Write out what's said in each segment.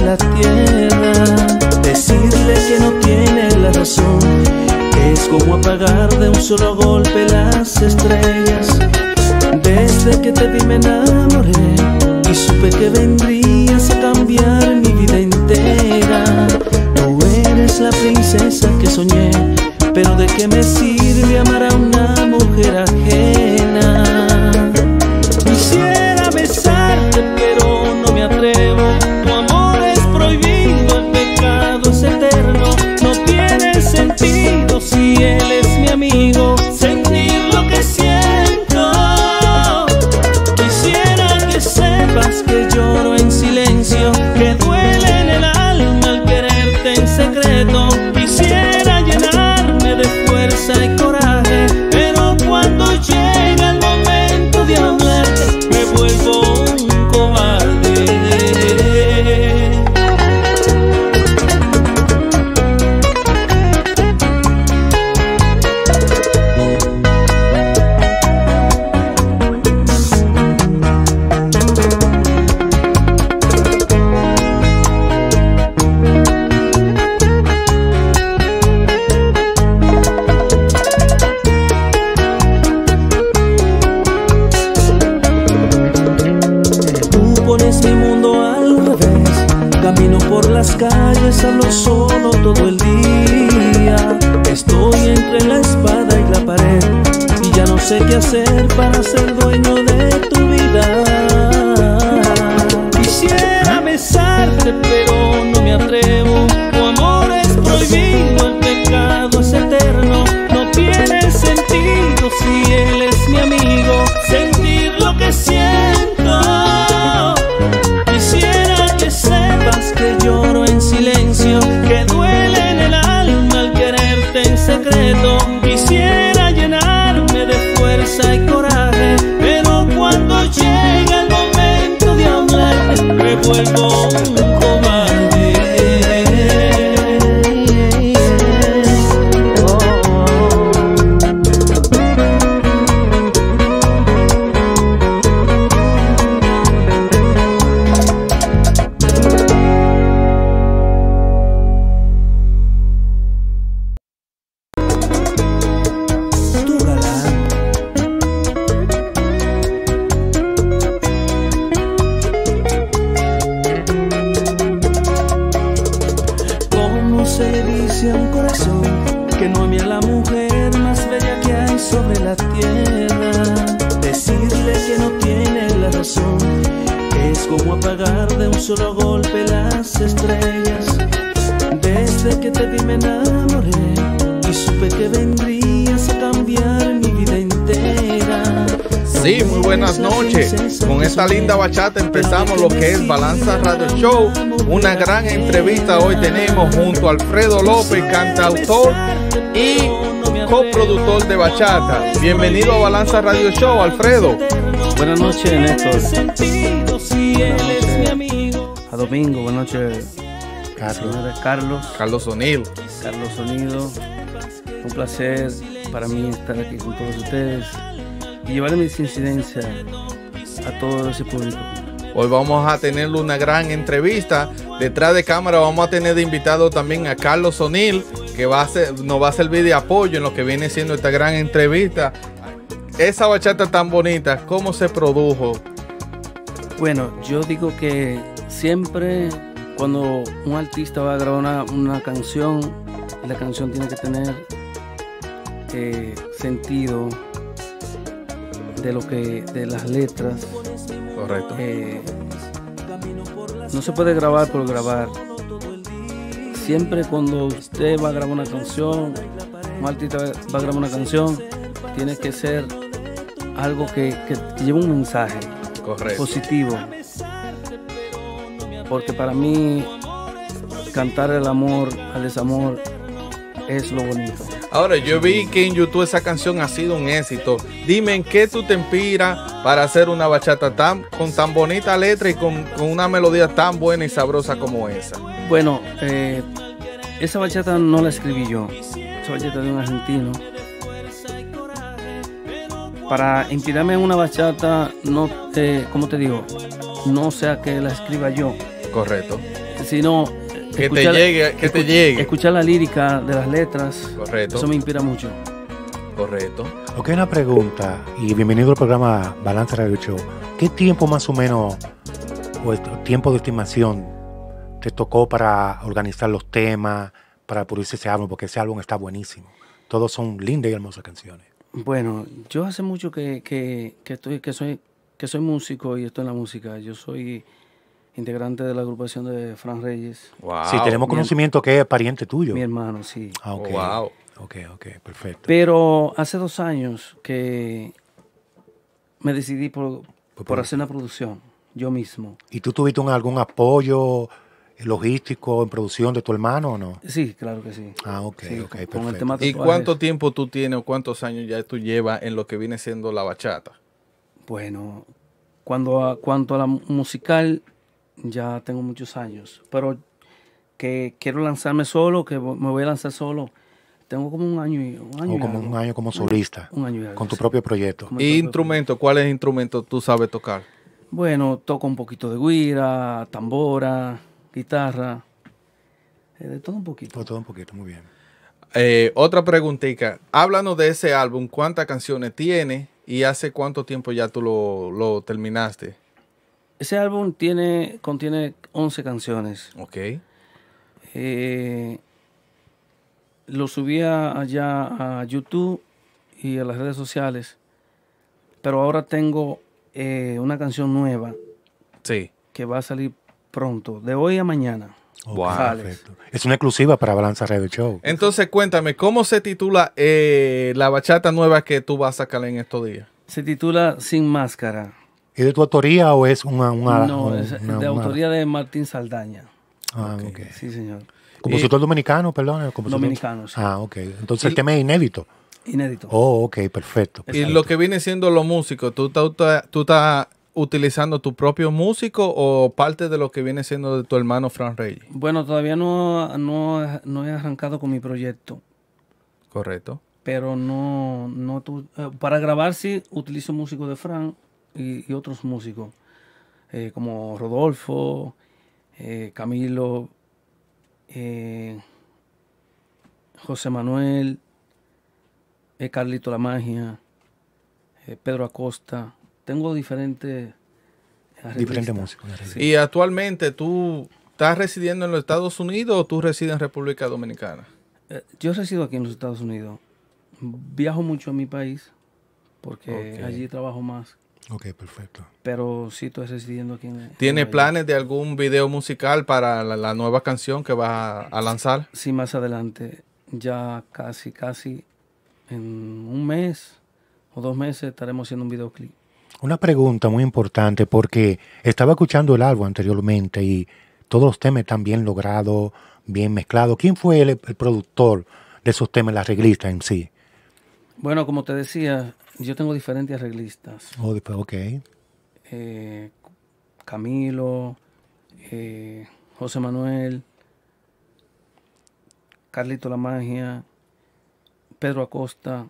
la tierra. Decirle que no tiene la razón es como apagar de un solo golpe las estrellas. Desde que te vi me enamoré y supe que vendrías a cambiar mi vida entera. Tú eres la princesa que soñé, pero ¿de qué me sirve amar a una mujer ajena? Quisiera besarte, pero no me atrevo. Tu amor es prohibido, el pecado es eterno. No tiene sentido si él es mi amigo sentir lo que siento. Quisiera que sepas que lloro en silencio, que duele en el alma al quererte en secreto. Quisiera llenarme de fuerza y coraje, pero cuando llega el momento de hablar me vuelvo un cobarde. Pones mi mundo al revés, camino por las calles, hablo solo todo el día. Estoy entre la espada y la pared y ya no sé qué hacer para ser dueño de tu vida. Quisiera besarte, pero no me atrevo. Tu amor es prohibido, el pecado es eterno. No tiene sentido si él es mi amigo sentir lo que siento. Quisiera que sepas que lloro en silencio, que duele en el alma al quererte en secreto. Quisiera llenarme de fuerza y coraje, pero cuando llega el momento de hablar me vuelvo un cobarde. Se le dice a un corazón que no ame a la mujer más bella que hay sobre la tierra. Decirle que no tiene la razón es como apagar de un solo golpe las estrellas. Desde que te vi me enamoré y supe que vendrías a cambiar mi vida entera. Sí, muy buenas noches. Con esta linda bachata empezamos lo que es Balanza Radio Show. Una gran entrevista hoy tenemos junto a Alfredo López, cantautor y coproductor de bachata. Bienvenido a Balanza Radio Show, Alfredo. Buenas noches, Néstor. Buenas noches a Domingo. Buenas noches, Carlos O'Neill. Carlos Sonido. Un placer para mí estar aquí con todos ustedes y llevar mis incidencias a todo ese público. Hoy vamos a tener una gran entrevista. Detrás de cámara vamos a tener de invitado también a Carlos O'Neill, que nos va a servir de apoyo en lo que viene siendo esta gran entrevista. Esa bachata tan bonita, ¿cómo se produjo? Bueno, yo digo que siempre cuando un artista va a grabar una canción, la canción tiene que tener sentido de las letras. Correcto. No se puede grabar por grabar. Siempre cuando usted va a grabar una canción, un artista va a grabar una canción, tiene que ser algo que lleve un mensaje. Correcto. Positivo. Porque para mí cantar el amor al desamor es lo bonito. Ahora, yo vi que en YouTube esa canción ha sido un éxito. Dime, ¿en qué tú te inspiras para hacer una bachata con tan bonita letra y con una melodía tan buena y sabrosa como esa? Bueno, esa bachata no la escribí yo. Esa bachata de un argentino. Para inspirarme en una bachata, no, como te digo, no sea que la escriba yo. Correcto. sino que te llegue. Escuchar la lírica de las letras. Correcto. Eso me inspira mucho. Correcto. Ok, una pregunta, y bienvenido al programa Balanza Radio Show. ¿Qué tiempo más o menos, o tiempo de estimación, te tocó para organizar los temas, para producir ese álbum? Porque ese álbum está buenísimo. Todos son lindas y hermosas canciones. Bueno, yo hace mucho que soy músico y estoy en la música. Yo soy integrante de la agrupación de Fran Reyes. Wow. Sí, tenemos conocimiento que es pariente tuyo. Mi hermano, sí. Ah, ok. Wow. Ok, perfecto. Pero hace 2 años que me decidí por hacer una producción, yo mismo. ¿Y tú tuviste algún apoyo logístico en producción de tu hermano o no? Sí, claro que sí. Ah, ok, Sí, ok, con el perfecto. tema ¿Y tatuajes. cuánto tiempo tú tienes o cuántos años ya tú llevas en lo que viene siendo la bachata? Bueno, cuanto a la musical, ya tengo muchos años, pero que quiero lanzarme solo, que me voy a lanzar solo, tengo como un año y O como un año como solista, un año y algo, con tu sí. propio proyecto. Como el ¿Y propio instrumento? ¿Cuáles instrumentos tú sabes tocar? Bueno, toco un poquito de güira, tambora, guitarra, de todo un poquito. Por todo un poquito, muy bien. Otra preguntita. Háblanos de ese álbum. ¿Cuántas canciones tiene? ¿Y hace cuánto tiempo ya tú lo terminaste? Ese álbum contiene 11 canciones. Ok. Lo subía allá a YouTube y a las redes sociales, pero ahora tengo una canción nueva Sí. que va a salir pronto, de hoy a mañana. Ok, Wow. Sale. perfecto. Es una exclusiva para Balanza Radio Show. Entonces cuéntame, ¿cómo se titula la bachata nueva que tú vas a sacar en estos días? Se titula Sin Máscara. ¿Es de tu autoría o es una No, es de autoría de Martín Saldaña. Ah, ok. Sí, señor. Compositor dominicano, perdón. Dominicano, sí. Ah, ok. Entonces el tema es inédito. Inédito. Oh, ok, perfecto. Y lo que viene siendo los músicos, ¿tú estás utilizando tu propio músico o parte de lo que viene siendo de tu hermano Fran Reyes? Bueno, todavía no he arrancado con mi proyecto, Correcto. pero para grabar sí utilizo músicos de Fran y otros músicos, como Rodolfo, Camilo, José Manuel, Carlito La Magia, Pedro Acosta. Tengo diferentes Diferentes arreglistas. músicos. ¿Y actualmente tú estás residiendo en los Estados Unidos o tú resides en República Dominicana? Yo resido aquí en los Estados Unidos. Viajo mucho a mi país porque Ok. allí trabajo más. Ok, perfecto. Pero sí estoy residiendo aquí en ¿Tienes Nueva York. planes de algún video musical para la nueva canción que vas a lanzar? Sí, más adelante. Ya casi en un mes o 2 meses estaremos haciendo un videoclip. Una pregunta muy importante porque estaba escuchando el álbum anteriormente y todos los temas están bien logrados, bien mezclados. ¿Quién fue el productor de esos temas, el arreglista en sí? Bueno, como te decía, yo tengo diferentes arreglistas. Oh, ok. Camilo, José Manuel, Carlito La Magia, Pedro Acosta,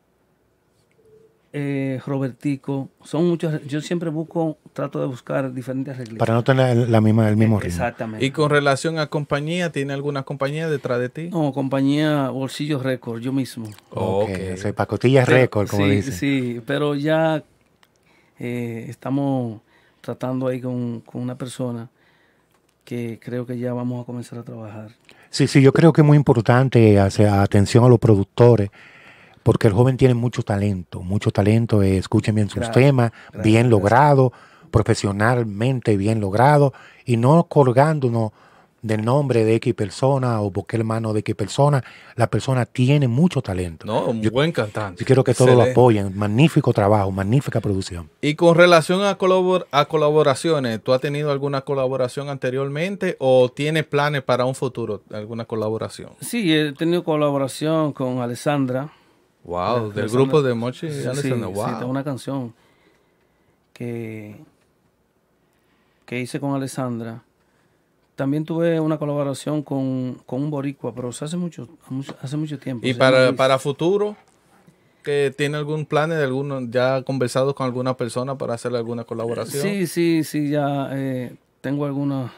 Robertico. Son muchos. Yo siempre trato de buscar diferentes arreglistas. Para no tener el mismo ritmo. Exactamente. Y con relación a compañía, ¿tiene alguna compañía detrás de ti? No, compañía Bolsillo Record, yo mismo. Ok, Ok. o sea, pacotilla récord, como sí, dicen. sí, pero ya estamos tratando ahí con una persona que creo que ya vamos a comenzar a trabajar. Sí, yo creo que es muy importante hacer atención a los productores, porque el joven tiene mucho talento, escuchen bien sus Gracias, temas, gracias, bien gracias. logrado, profesionalmente bien logrado, y no colgándonos del nombre de X persona o porque hermano de X persona. La persona tiene mucho talento. No, un buen cantante. Yo quiero que todos lo Excelente. apoyen. Magnífico trabajo, magnífica producción. Y con relación a colaboraciones, ¿tú has tenido alguna colaboración anteriormente o tienes planes para un futuro, alguna colaboración? Sí, he tenido colaboración con Alessandra. Wow, del Alessandra- grupo de Mochi y Sí, Alessandra, sí, wow. tengo una canción que hice con Alessandra. También tuve una colaboración con un boricua, pero hace mucho tiempo. Y Se llama Luis. para futuro, ¿que tiene algún plan de alguno, ya ha conversado con alguna persona para hacer alguna colaboración? Sí, ya tengo algunas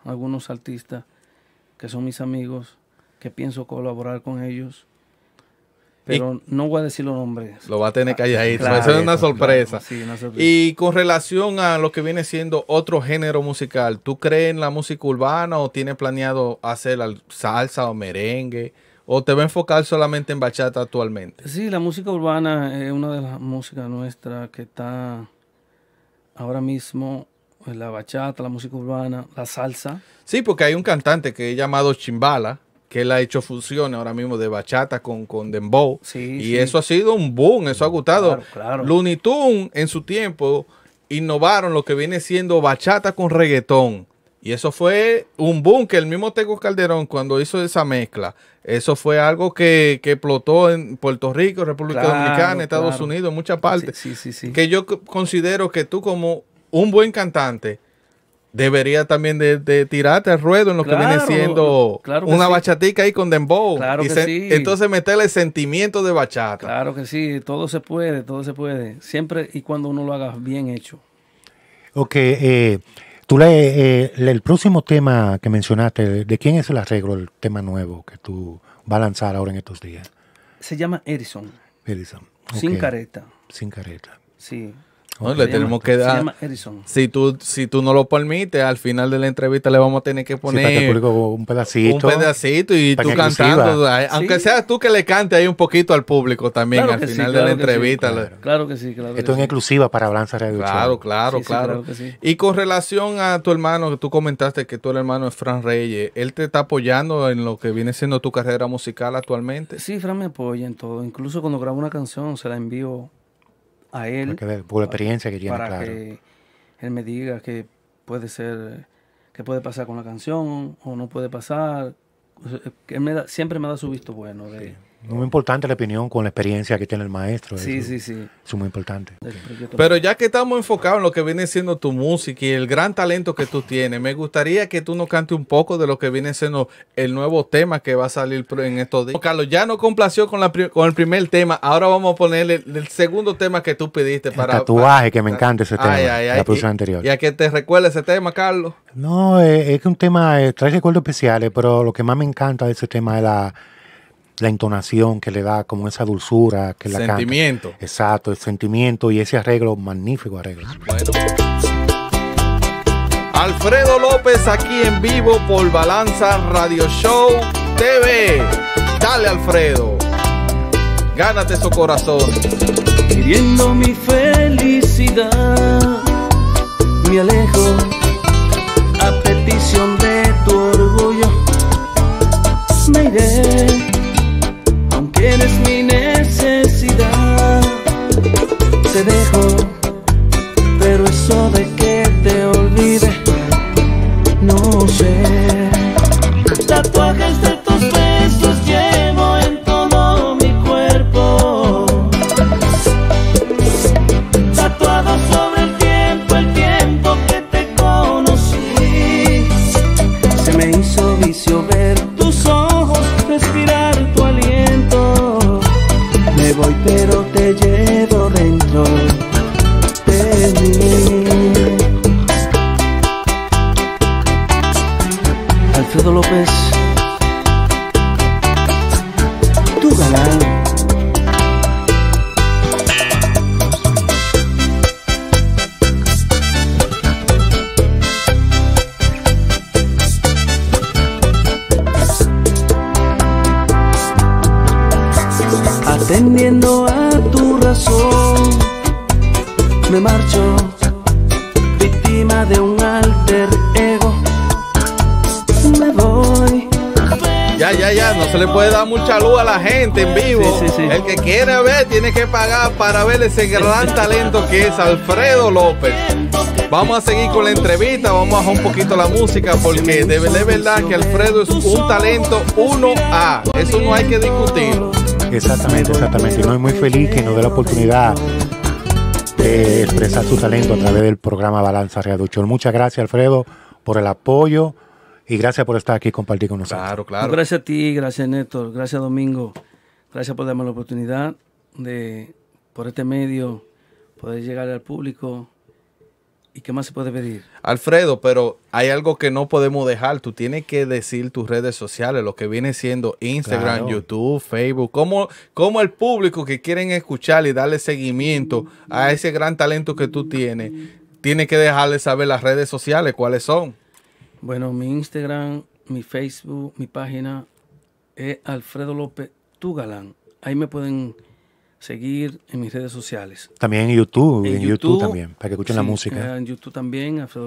algunos artistas que son mis amigos, que pienso colaborar con ellos. Pero no voy a decir los nombres. Lo va a tener calladito. Claro, Eso es una sorpresa. Claro, sí, una sorpresa. Y con relación a lo que viene siendo otro género musical, ¿tú crees en la música urbana o tienes planeado hacer salsa o merengue? ¿O te va a enfocar solamente en bachata actualmente? Sí, la música urbana es una de las músicas nuestras que está ahora mismo, la bachata, la música urbana, la salsa. Sí, porque hay un cantante que es llamado Chimbala, que él ha hecho fusiones ahora mismo de bachata con dembow. Sí, y sí. eso ha sido un boom, eso ha gustado. Claro, claro. Looney Tunes en su tiempo innovaron lo que viene siendo bachata con reggaetón. Y eso fue un boom que el mismo Tego Calderón cuando hizo esa mezcla, eso fue algo que explotó en Puerto Rico, República Dominicana, Estados Unidos, en muchas partes. Sí. Que yo considero que tú como un buen cantante debería también de tirarte al ruedo en lo que viene siendo una bachatica ahí con dembow. Claro y que sí. Entonces meterle sentimiento de bachata. Claro que sí, todo se puede. Siempre y cuando uno lo haga bien hecho. Ok, el próximo tema que mencionaste, ¿de quién es el arreglo, el tema nuevo que tú vas a lanzar ahora en estos días? Se llama Edison. Edison. Sin careta. Sin careta. Sí. No, le tenemos que dar. Se llama Edison. Si tú no lo permites, al final de la entrevista le vamos a tener que poner para que el público un pedacito y tú cantando. Aunque seas tú que le cantes ahí un poquito al público también al final de la entrevista. Claro que sí. Esto es en exclusiva para Balanza Radio Show. Claro. Y con relación a tu hermano, que tú comentaste que tu hermano es Fran Reyes, ¿él te está apoyando en lo que viene siendo tu carrera musical actualmente? Sí, Fran me apoya en todo. Incluso cuando grabo una canción se la envío a él, por la experiencia que tiene, para que él me diga qué puede ser, qué puede pasar con la canción o no puede pasar. Que él siempre me da su visto bueno. Muy importante la opinión con la experiencia que tiene el maestro. Sí. Eso es muy importante. Pero ya que estamos enfocados en lo que viene siendo tu música y el gran talento que tú tienes, me gustaría que tú nos cantes un poco de lo que viene siendo el nuevo tema que va a salir en estos días. Carlos, ya nos complació con el primer tema, ahora vamos a ponerle el segundo tema que tú pediste. El tatuaje, que me encanta ese tema, la producción anterior. ¿Y a qué te recuerda ese tema, Carlos? No, es que un tema trae recuerdos especiales, pero lo que más me encanta de ese tema es la entonación que le da, como esa dulzura que la canta. Sentimiento. Exacto, el sentimiento y ese arreglo, magnífico arreglo. Bueno. Alfredo López aquí en vivo por Balanza Radio Show TV. Dale, Alfredo. Gánate su corazón. Pidiendo mi felicidad, me alejo a petición de tu orgullo. Me iré, aunque eres mi necesidad. Te dejo, pero eso de que te olvide, no sé. Tatuajes de tus besos llevo en todo mi cuerpo, tatuado sobre el tiempo que te conocí. Se me hizo vicio ver tus ojos, respirar tu aliento. Me voy pero te llevo dentro de mí. Alfredo López, tu galán. Atendiendo a tu razón, me marcho, víctima de un alter ego. Me voy. Ya, no se le puede dar mucha luz a la gente en vivo. Sí. El que quiere ver tiene que pagar para ver ese gran talento que es Alfredo López. Vamos a seguir con la entrevista, vamos a bajar un poquito la música porque de verdad que Alfredo es un talento 1A. Eso no hay que discutir. Exactamente. Y no, es muy feliz que nos dé la oportunidad de expresar su talento a través del programa Balanza Radio Show. Muchas gracias, Alfredo, por el apoyo y gracias por estar aquí y compartir con nosotros. Claro. Gracias a ti, gracias Néstor, gracias Domingo, gracias por darme la oportunidad de, por este medio, poder llegar al público ¿Y qué más se puede pedir? Alfredo, pero hay algo que no podemos dejar. Tú tienes que decir tus redes sociales, lo que viene siendo Instagram, Claro. YouTube, Facebook. Como el público que quieren escuchar y darle seguimiento a ese gran talento que tú tienes, tiene que dejarle saber las redes sociales, cuáles son. Bueno, mi Instagram, mi Facebook, mi página es Alfredo López Tu Galán. Ahí me pueden seguir en mis redes sociales. También en YouTube, en YouTube también, para que escuchen la sí, música. En YouTube también, Alfredo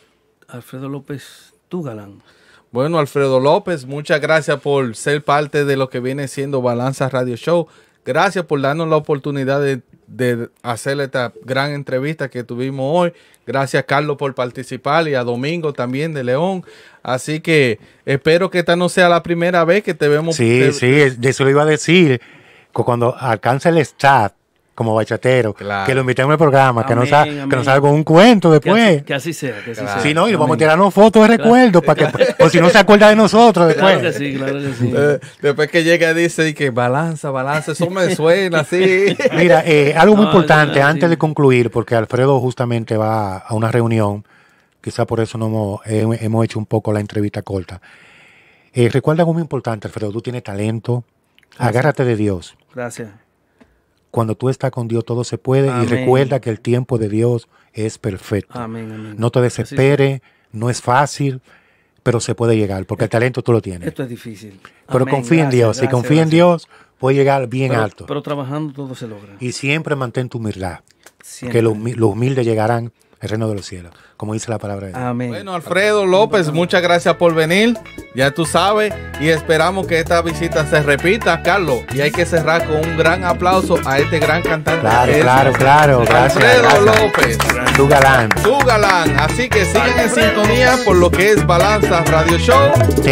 López Tu Galán. Bueno, Alfredo López, muchas gracias por ser parte de lo que viene siendo Balanza Radio Show. Gracias por darnos la oportunidad de hacer esta gran entrevista que tuvimos hoy. Gracias, Carlos, por participar y a Domingo también de León. Así que espero que esta no sea la primera vez que te vemos. Sí, de eso lo iba a decir. Que cuando alcance el staff como bachatero, Claro. que lo invitemos al programa, que nos Amén. salga con un cuento después. Que así sea, que así Claro. sea. Si no, y vamos a Amén. tirarnos fotos de recuerdo, para que, por si no se acuerda de nosotros después. Claro que sí, claro que sí. Después que llega y dice que balanza, eso me suena así. Mira, algo muy No, importante, sí. antes de concluir, porque Alfredo justamente va a una reunión, quizá por eso no hemos hecho un poco la entrevista corta. Recuerda algo muy importante, Alfredo, tú tienes talento, agárrate de Dios. Gracias. Cuando tú estás con Dios todo se puede. Amén. Y recuerda que el tiempo de Dios es perfecto. Amén, amén. No te desesperes, no es fácil, pero se puede llegar, porque el talento tú lo tienes. Esto es difícil. Pero Amén. confía en Gracias, Dios, si gracias, confía en gracias. Dios, puede llegar bien alto. Pero trabajando todo se logra. Y siempre mantén tu humildad, Siempre. que los humildes llegarán al reino de los cielos, como dice la palabra de Dios. Amén. Bueno, Alfredo López, muchas gracias por venir. Ya tú sabes, y esperamos que esta visita se repita, Carlos. Y hay que cerrar con un gran aplauso a este gran cantante. Claro, que es claro. Gracias. Alfredo gracias. López. Tu galán. Tu galán. Así que sigan en sintonía por lo que es Balanza Radio Show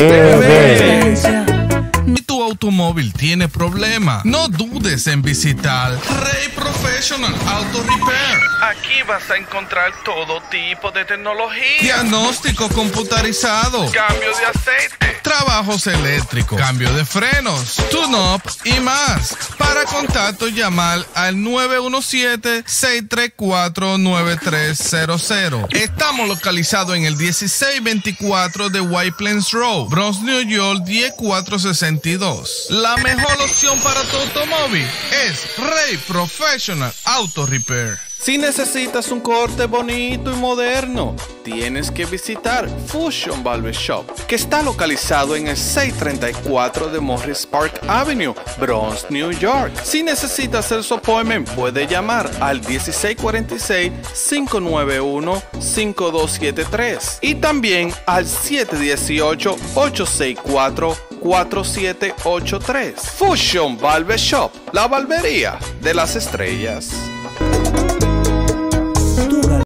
TV. Si tu automóvil tiene problema, no dudes en visitar Rey Professional Auto Repair. Aquí vas a encontrar todo tipo de tecnología. Diagnóstico computarizado, Cambio de aceite. trabajos eléctricos, cambio de frenos, tune-up y más. Para contacto, llamar al 917-634-9300. Estamos localizados en el 1624 de White Plains Road, Bronx, New York, 10462. La mejor opción para tu automóvil es Rey Professional Auto Repair. Si necesitas un corte bonito y moderno, tienes que visitar Fusion Barber Shop, que está localizado en el 634 de Morris Park Avenue, Bronx, New York. Si necesitas hacer su appointment, puede llamar al 1646-591-5273 y también al 718-864-4783. Fusion Barber Shop, la barbería de las estrellas.